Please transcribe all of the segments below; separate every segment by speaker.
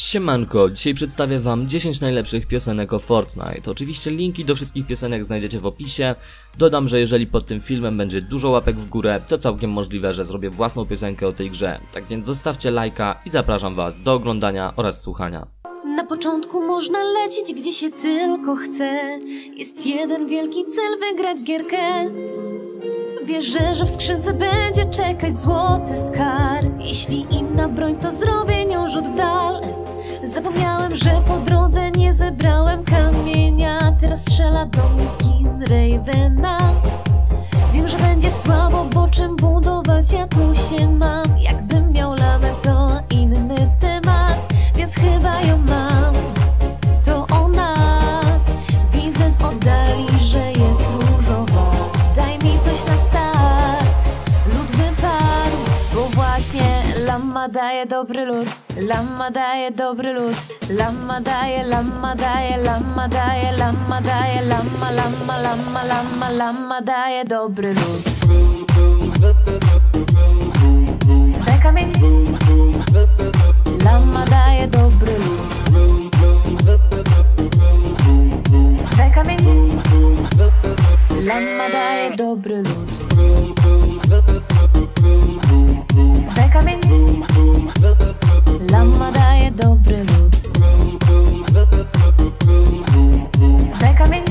Speaker 1: Siemanko, dzisiaj przedstawię wam 10 najlepszych piosenek o Fortnite. Oczywiście linki do wszystkich piosenek znajdziecie w opisie. Dodam, że jeżeli pod tym filmem będzie dużo łapek w górę, to całkiem możliwe, że zrobię własną piosenkę o tej grze. Tak więc zostawcie lajka i zapraszam was do oglądania oraz słuchania.
Speaker 2: Na początku można lecieć gdzie się tylko chce. Jest jeden wielki cel, wygrać gierkę. Wierzę, że w skrzynce będzie czekać złoty skarb. Jeśli inna broń, to zrobię nią rzut w dal. Zapomniałem, że po drodze nie zebrałem kamienia. Teraz strzela do mnie skin Ravena. Wiem, że będzie słabo, bo czym budować ja tu się mam. Jakbym miał lamę, to inny temat, więc chyba ją mam. To ona, widzę z oddali, że jest różowa. Daj mi coś na start, lód wyparł, bo właśnie lama daje dobry lód. Lama daje dobry lód. Lama daje, lama daje, lama daje, lama daje, lama, lama, lama, lama, lama daje dobry lód. Daj kamień. Lama daje dobry lód. Daj kamień. Lama daje dobry lód. Daj kamień. Lama daje dobry lód. Daj kamień.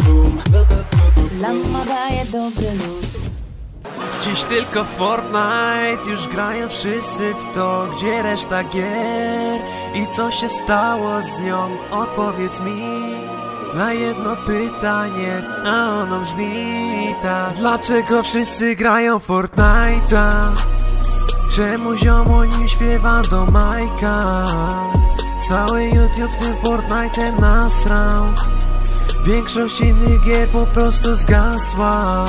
Speaker 2: Lama daje dobry lód.
Speaker 3: Dziś tylko Fortnite, już grają wszyscy w to. Gdzie reszta gier? I co się stało z nią? Odpowiedz mi na jedno pytanie, a ono brzmi tak. Dlaczego wszyscy grają Fortnite'a? Czemu ziom o nim śpiewam do Majka? Cały YouTube tym Fortnite'em nasrał. Większość innych gier po prostu zgasła.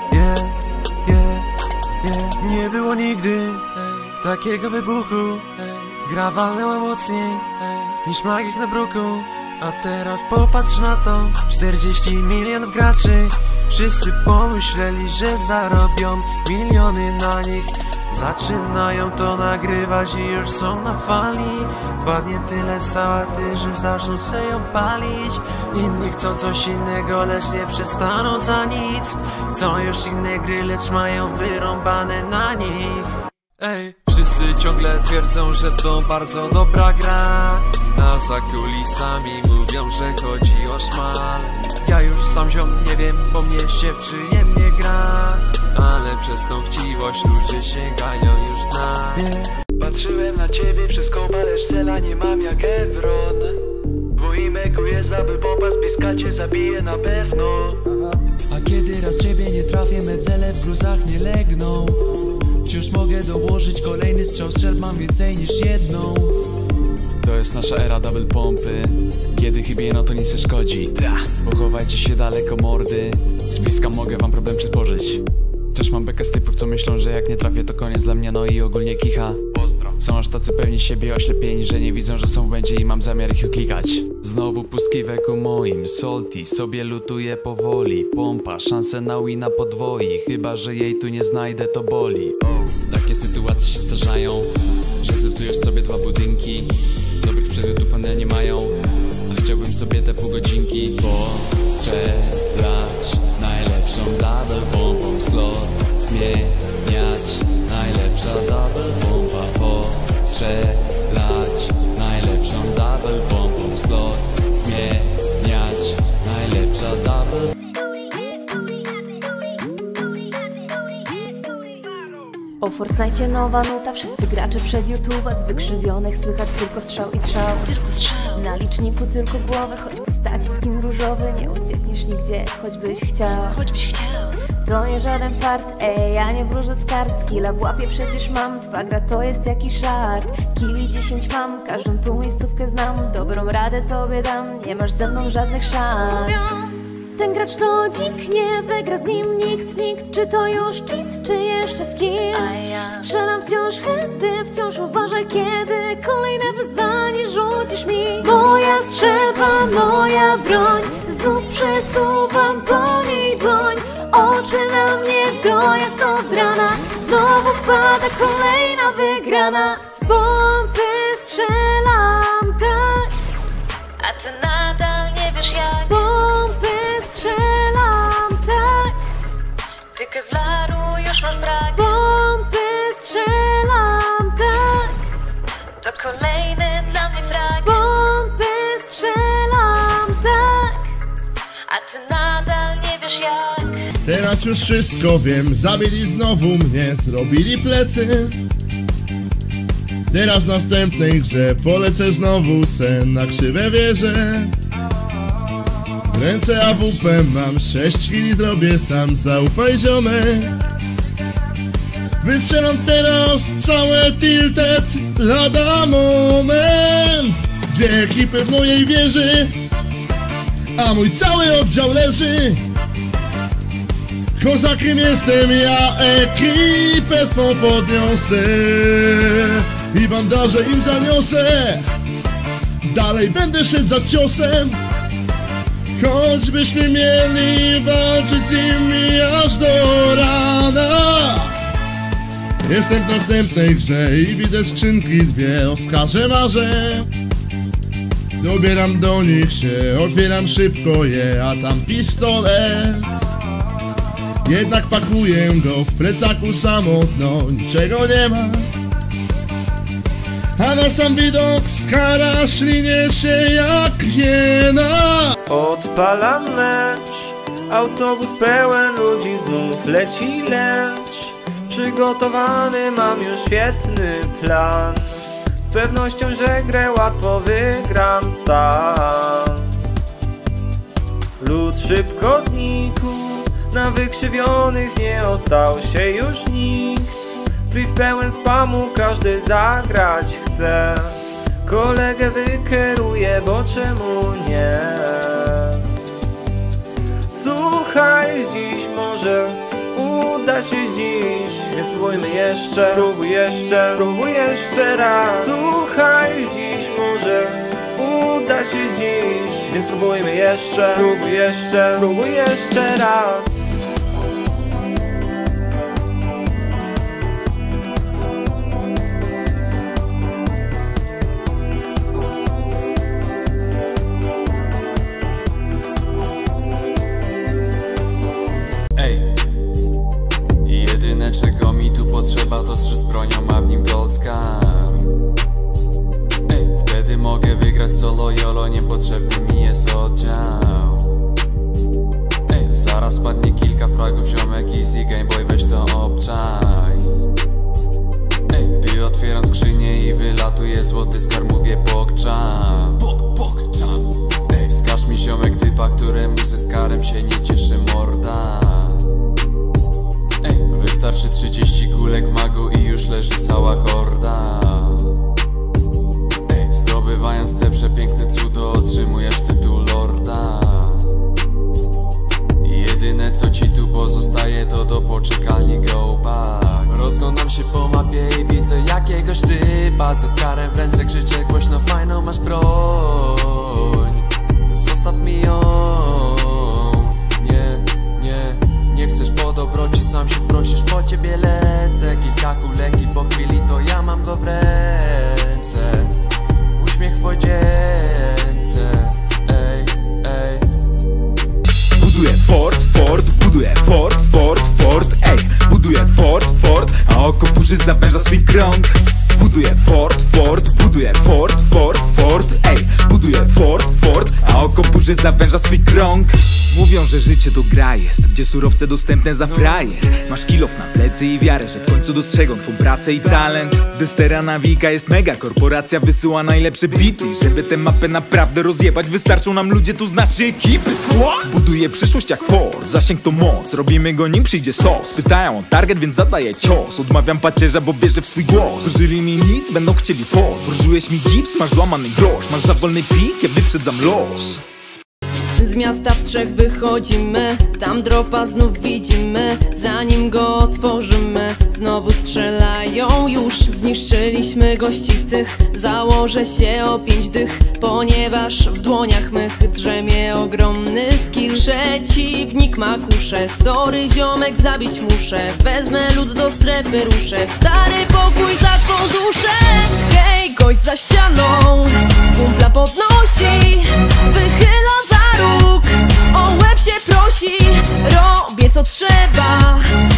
Speaker 3: Nie było nigdy takiego wybuchu. Gra walnęła mocniej niż magik na bruku. A teraz popatrz na to, 40 milionów graczy. Wszyscy pomyśleli, że zarobią miliony na nich. Zaczynają to nagrywać i już są na fali. Wpadnie tyle sałaty, że zaczną se ją palić. Inni chcą coś innego, lecz nie przestaną za nic. Chcą już inne gry, lecz mają wyrąbane na nich. Wszyscy ciągle twierdzą, że to bardzo dobra gra, a za kulisami mówią, że chodzi o szmal. Ja już sam ziom nie wiem, bo mnie się przyjemnie gra, ale przez tą chciwość ludzie sięgają już na
Speaker 4: Patrzyłem na ciebie przez kąpa, lecz cela nie mam jak Evron. Bo imeku jest, aby bomba z bliska cię zabije na pewno.
Speaker 3: A kiedy raz ciebie nie trafię, medzele w gruzach nie legną. Wciąż mogę dołożyć kolejny strzał, strzelb mam więcej niż jedną.
Speaker 5: To jest nasza era double pompy. Kiedy chybie, no to nic nie szkodzi. Pochowajcie się daleko mordy. Z bliska mogę wam problem przysporzyć. Też mam bekę z typów, co myślą, że jak nie trafię, to koniec dla mnie, no i ogólnie kicha. Są aż tacy pewni siebie, oślepieni, że nie widzą, że są w błędzie i mam zamiar ich uklikać. Znowu pustki w eku moim, salty sobie lutuję powoli. Pompa, szanse na wina podwoi, chyba że jej tu nie znajdę, to boli. Takie sytuacje się zdarzają, że zlutujesz sobie dwa budynki. Dobrych przedmiotów one nie mają, a chciałbym sobie te pół godzinki postrzelać najlepszą double bombą, slot zmieniać. Najlepsza double bomba, postrzelać najlepszą double bombą, slot zmieniać. Najlepsza double.
Speaker 2: O Fortnite nowa nuta, wszyscy gracze przed YouTube'a. Z wykrzywionych słychać tylko strzał i strzał. Na liczniku tylko głowy, choć postaci skin różowy. Nie uciekniesz nigdzie, choćbyś chciał. To nie żaden fart, ja nie wróżę z kart. Skilla w łapie przecież mam, twa gra to jest jakiś żart. Killi 10 mam, każdą tu miejscówkę znam. Dobrą radę tobie dam, nie masz ze mną żadnych szans. Ten gracz to nikt, nie wygra z nim nikt. Czy to już cheat, czy jeszcze skill? Strzelam wciąż heady, wciąż uważaj kiedy kolejne wyzwanie rzucisz mi. Moja strzelba, moja broń, znów przesuwam po niej dłoń. Oczy na mnie, dojazd od rana, znowu wpada kolejna wygrana. Z pompy strzelam Kevlaru już masz brak. Z pompy strzelam, tak. To kolejny dla mnie brak. Z pompy strzelam, tak. A ty nadal nie wiesz jak.
Speaker 6: Teraz już wszystko wiem, zabili znowu mnie, zrobili plecy. Teraz w następnej grze polecę znowu sen na krzywe wieże. W ręce AWP mam 6 kili, zrobię sam, zaufaj ziomek. Wystrzelam teraz całe tilted, lada moment. 2 ekipy w mojej wieży, a mój cały oddział leży. Kozakiem jestem ja, ekipę swą podniosę i bandaże im zaniosę. Dalej będę szedł za ciosem, choćbyśmy mieli walczyć z nimi aż do rana. Jestem w następnej grze i widzę skrzynki 2, Oskarze marzę. Dobieram do nich się, otwieram szybko je, a tam pistolet. Jednak pakuję go w plecaku samotno, niczego nie ma. A na sam widok skara ślinie się jak hiena.
Speaker 7: Odpalam mecz, autobus pełen ludzi znów leci, lecz przygotowany mam już świetny plan. Z pewnością, że grę łatwo wygram sam. Lud szybko znikł, na wykrzywionych nie ostał się już nikt. Priv pełen spamu, każdy zagrać chce. Kolegę wykieruje, bo czemu nie? Słuchaj, dziś może uda się dziś. Nie spróbujmy jeszcze, spróbuj jeszcze raz. Słuchaj, dziś może uda się dziś. Więc spróbujmy jeszcze, spróbuj jeszcze raz.
Speaker 8: Czego mi tu potrzeba, to strzec bronią, a w nim gold scar. Wtedy mogę wygrać solo jolo, niepotrzebny mi jest oddział. Zaraz padnie kilka fragów, ziomek, easy game boy, weź to obczaj. Gdy otwieram skrzynię i wylatuje złoty skar, mówię pokczam. Skaż mi ziomek typa, któremu ze skarem się nie cieszy morda. Wystarczy 30 kulek magu i już leży cała horda. Zdobywając te przepiękne cudo, otrzymujesz tytuł lorda. Jedyne co ci tu pozostaje, to do poczekalni go back. Rozglądam się po mapie i widzę jakiegoś typa ze skarem w ręce, krzyczę głośno, fajną masz broń, zostaw mi ją. Nie chcesz po dobroci, sam się prosisz, po ciebie lecę. Kilka kulek i po chwili to ja mam go w ręce. Uśmiech w podzięce.
Speaker 9: Buduję fort, buduję fort, ej. Buduję fort, a oko burzy zawęża swój krąg. Buduję fort, ej. Buduję fort, a oko burzy zawęża swój krąg. Mówią, że życie to gra jest, gdzie surowce dostępne za frajer. Masz kilof na plecy i wiarę, że w końcu dostrzegą twą pracę i talent. Destera Nawika jest mega korporacja, wysyła najlepsze bity. Żeby tę mapę naprawdę rozjebać, wystarczą nam ludzie tu z naszej ekipy. Skład! Buduję przyszłość jak Ford, zasięg to moc, robimy go nim przyjdzie sos. Pytają o target, więc zadaję cios. Odmawiam pacierza, bo wierzę w swój głos. Zużyli mi nic, będą chcieli fort. Wróżyłeś mi gips, masz złamany grosz. Masz za wolny pik, ja wyprzedzam los.
Speaker 2: Z miasta w 3 wychodzimy, tam dropa znów widzimy. Zanim go otworzymy, znowu strzelają. Już zniszczyliśmy gości tych, założę się o 5 dych. Ponieważ w dłoniach mych drzemie ogromny skill. Przeciwnik ma kuszę, sorry ziomek, zabić muszę. Wezmę lód do strefy, ruszę stary pokój za twą duszę. Hej, gość za ścianą, kumpla podnosi, wychyla za róg, o łeb się prosi. Robię co trzeba,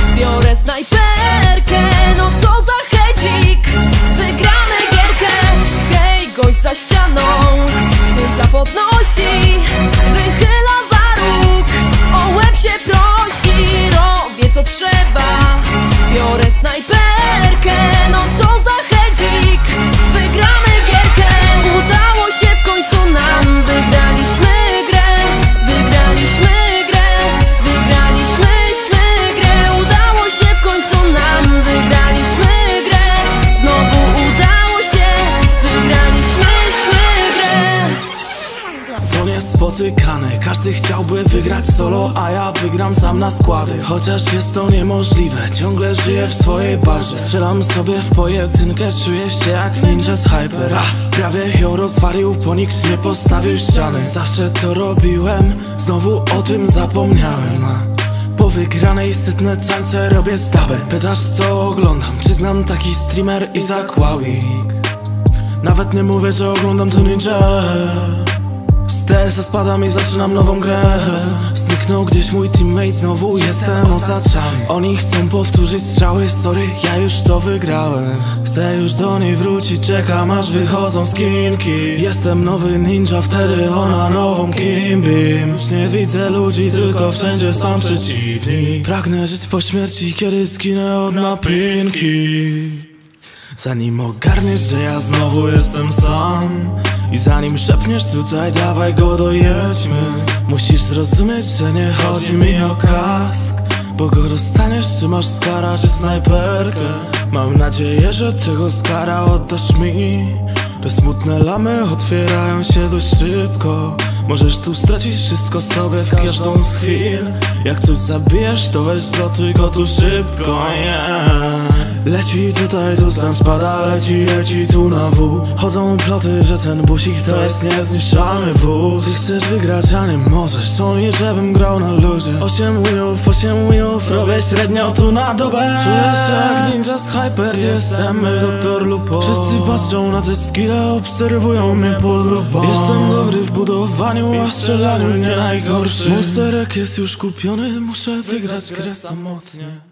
Speaker 2: za ścianą. Kumpla podnosi, wychyla za róg, o łeb się prosi. Robię co trzeba, biorę snajperkę. No co za hedzik, wygramy gierkę. Udało się w końcu nam, wygraliśmy grę. Wygraliśmy grę, wygraliśmy grę. Udało się w końcu nam, wygraliśmy grę. Znowu udało się, wygraliśmy grę.
Speaker 10: To niespotykane, każdy chciałby wygrać solo, a ja wygram sam na składy. Chociaż jest to niemożliwe, ciągle żyję w swojej barze. Strzelam sobie w pojedynkę, czuję się jak ninja z Hypera. Prawie ją rozwalił, bo nikt nie postawił ściany. Zawsze to robiłem, znowu o tym zapomniałem. Po wygranej setne tańce robię stawę. Pytasz co oglądam, czy znam taki streamer Izak Ławik. Nawet nie mówię, że oglądam to ninja. Z TS-a spadam i zaczynam nową grę. Zniknął gdzieś mój teammate, znowu jestem osaczany. Oni chcą powtórzyć strzały, sorry, ja już to wygrałem. Chcę już do niej wrócić, czekam aż wychodzą skinki. Jestem nowy ninja, wtedy ona nową Kimbeam. Już nie widzę ludzi, tylko wszędzie są przeciwni. Pragnę żyć po śmierci, kiedy zginę od napinki. Zanim ogarniesz, że ja znowu jestem sam, i zanim szepniesz tutaj, dawaj go dojedźmy. Musisz zrozumieć, że nie chodzi mi o kask, bo go dostaniesz, czy masz skara, czy snajperkę. Mam nadzieję, że tego skara oddasz mi. Te smutne lamy otwierają się dość szybko. Możesz tu stracić wszystko sobie w każdą z chwil. Jak coś zabijesz, to weź zlotuj go tu szybko, Leci tutaj, tu stan spada, leci tu na W. Chodzą ploty, że ten busik to jest niezniszczalny wóz. Ty chcesz wygrać, a nie możesz, oni żebym grał na luzie. 8 winów, robię średnio tu na dobę. Czuję się jak ninja z Hyper, jestem Doktor Lupo. Wszyscy patrzą na te skille, obserwują mnie pod lupą. Jestem dobry w budowaniu, a w strzelaniu nie najgorszy. Monsterek jest już kupiony, muszę wygrać grę samotnie.